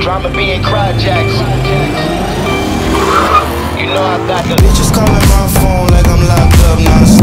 Drama being projects. You know I got the bitches calling my phone like I'm locked up, not